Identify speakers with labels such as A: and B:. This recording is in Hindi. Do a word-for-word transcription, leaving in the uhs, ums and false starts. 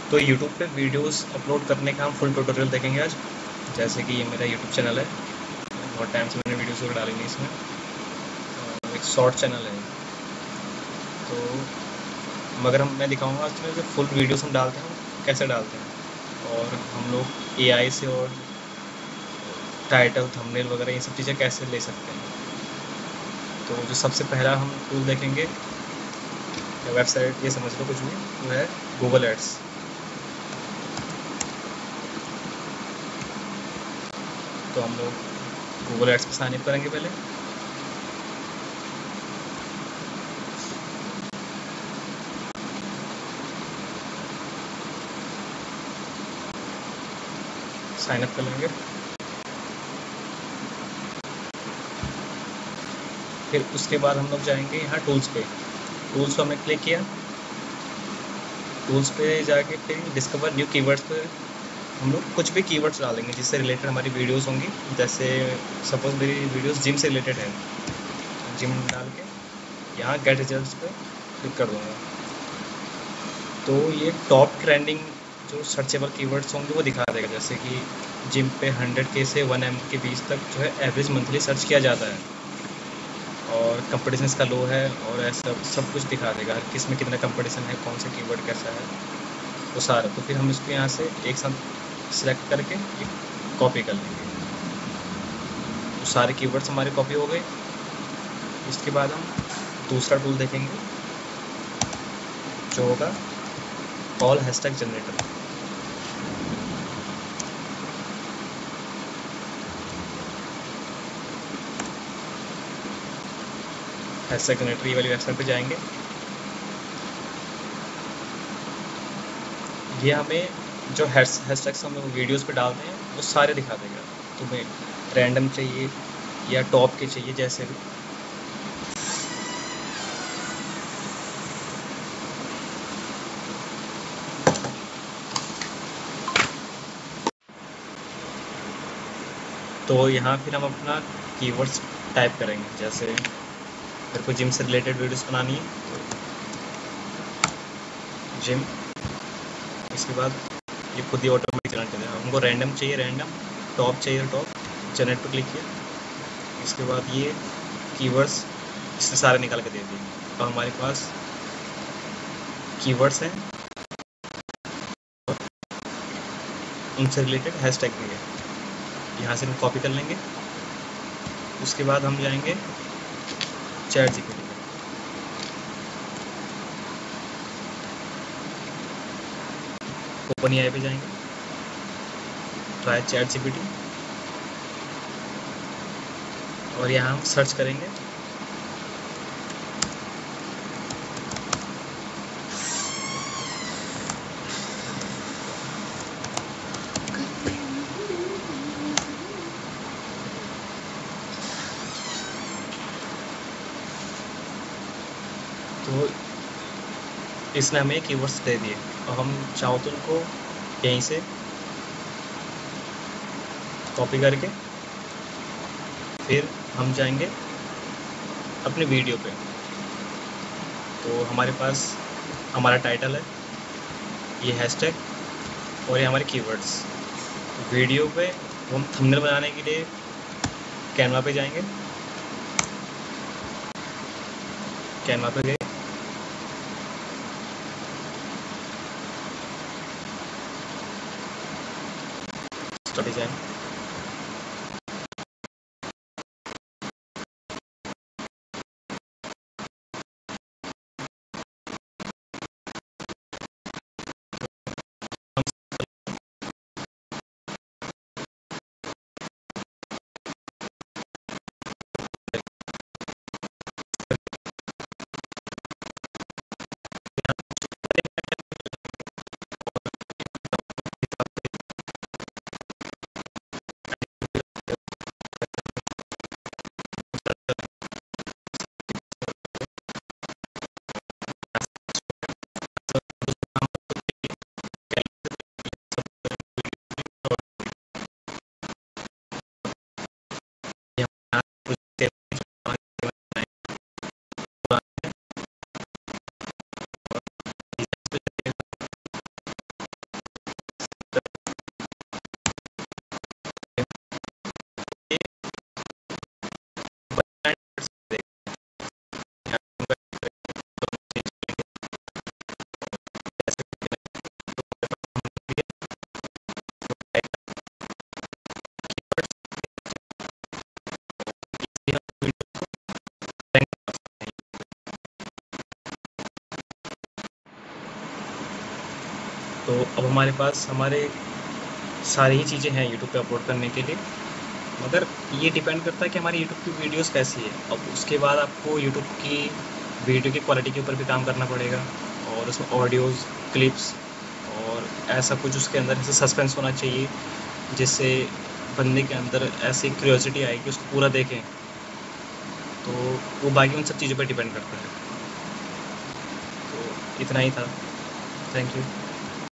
A: तो यूट्यूब पे वीडियोस अपलोड करने का हम फुल ट्यूटोरियल देखेंगे आज। जैसे कि ये मेरा यूट्यूब चैनल है, बहुत टाइम से मैंने वीडियोस वगैरह डाली नहीं इसमें। अ, एक शॉर्ट चैनल है, तो मगर हम मैं दिखाऊंगा उसमें जो फुल वीडियोस हम डालते हैं वो कैसे डालते हैं, और हम लोग एआई से और टाइटल थंबनेल वगैरह ये सब चीज़ें कैसे ले सकते हैं। तो जो सबसे पहला हम टूल देखेंगे या वेबसाइट, ये समझ लो कुछ भी, वो है गूगल एड्स। तो हम लोग गूगल एड्स पर साइन अप करेंगे पहले। साइन अप कर लेंगे। फिर उसके बाद हम लोग जाएंगे यहाँ टूल्स पे। टूल्स पे हमने क्लिक किया। टूल्स पे जाके फिर डिस्कवर न्यू कीवर्ड्स पे हम लोग कुछ भी कीवर्ड्स डालेंगे जिससे रिलेटेड हमारी वीडियोस होंगी। जैसे सपोज मेरी वीडियोस जिम से रिलेटेड है, जिम डाल के यहाँ गेट रिजल्ट्स पे क्लिक कर दूँगा। तो ये टॉप ट्रेंडिंग जो सर्चेबल कीवर्ड्स होंगे वो दिखा देगा। जैसे कि जिम पे हंड्रेड के से वन एम के बीच तक जो है एवरेज मंथली सर्च किया जाता है, और कंपटीशन इसका लो है, और ऐसा सब कुछ दिखा देगा हर किस में कितना कंपटीशन है, कौन सा कीवर्ड कैसा है, वो सारा। तो फिर हम इसको यहाँ से एक साथ सिलेक्ट करके एक कॉपी कर लेंगे। तो सारे कीवर्ड्स हमारे कॉपी हो गए। इसके बाद हम दूसरा टूल देखेंगे जो होगा call hashtag generator. Hashtag generator वाली वेबसाइट पे जाएंगे। ये हमें जो हैशटैग्स हम वीडियोस पे डालते हैं वो सारे दिखा देगा। तुम्हें रैंडम चाहिए या टॉप के चाहिए, जैसे भी। तो यहाँ फिर हम अपना कीवर्ड्स टाइप करेंगे। जैसे मेरे को जिम से रिलेटेड वीडियोस बनानी है, जिम। इसके बाद ये खुद ही ऑटोमेटिक जनरेट कर देगा। हमको रैंडम चाहिए रैंडम, टॉप चाहिए टॉप, जनरेट पर क्लिक किया। इसके बाद ये कीवर्ड्स इसने सारे निकाल के दे दिए। तो हमारे पास कीवर्ड्स हैं, उनसे रिलेटेड हैशटैग भी है। यहाँ से हम कॉपी कर लेंगे। उसके बाद हम जाएंगे चैट जीपीटी पे। ओपन एआई पे जाएंगे, ट्राई चैट जीपीटी, और यहाँ हम सर्च करेंगे तो इसने हमें कीवर्ड्स दे दिए, और हम चाहो तो उनको यहीं से कॉपी करके फिर हम जाएंगे अपने वीडियो पे। तो हमारे पास हमारा टाइटल है, ये हैशटैग, और ये हमारे कीवर्ड्स। वीडियो पे हम थंबनेल बनाने के लिए कैनवा पे जाएंगे। कैनवा पे गए, डिजाइन, तो अब हमारे पास हमारे सारी ही चीज़ें हैं यूट्यूब पे अपलोड करने के लिए, मगर ये डिपेंड करता है कि हमारी यूट्यूब की वीडियोस कैसी है। अब उसके बाद आपको यूट्यूब की वीडियो की क्वालिटी के ऊपर भी काम करना पड़ेगा, और उसमें ऑडियोज़, क्लिप्स और ऐसा कुछ उसके अंदर ऐसे सस्पेंस होना चाहिए जिससे बंदे के अंदर ऐसी क्यूरियोसिटी आए कि उसको पूरा देखें। तो वो बाकी उन सब चीज़ों पर डिपेंड करता है। तो इतना ही था। Thank you.